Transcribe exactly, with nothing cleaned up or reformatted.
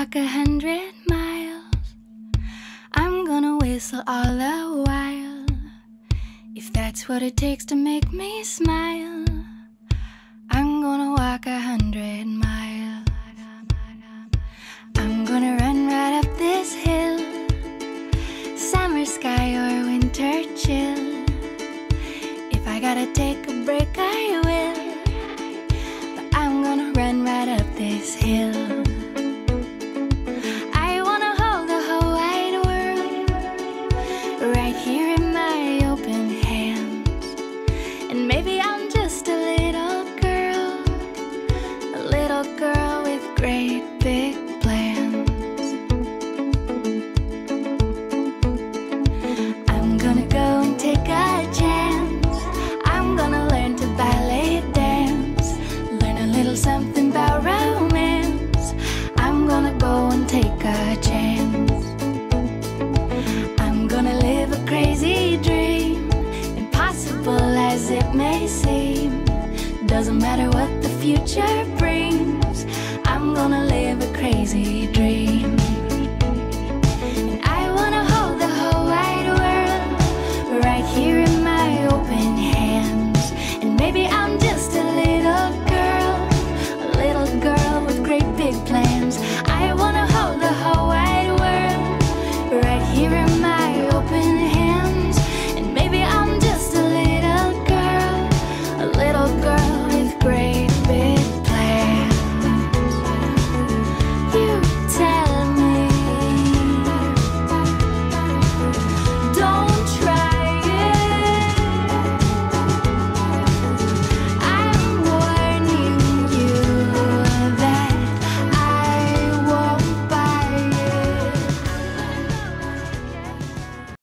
walk a hundred miles. I'm gonna whistle all the while, if that's what it takes to make me smile. I'm gonna walk a hundred miles. I'm gonna run right up this hill, summer sky or winter chill. If I gotta take a break, I will, but I'm gonna run right up this hill. I wanna hold the whole wide world right here in my open hands. And maybe I'm just a little girl, a little girl with great big plans. I'm gonna go and take a chance. I'm gonna learn to ballet dance, learn a little something about romance. I'm gonna go and take a chance. I'm gonna live a crazy dream, impossible as it may seem. Doesn't matter what the future brings, I'm gonna live a crazy dream.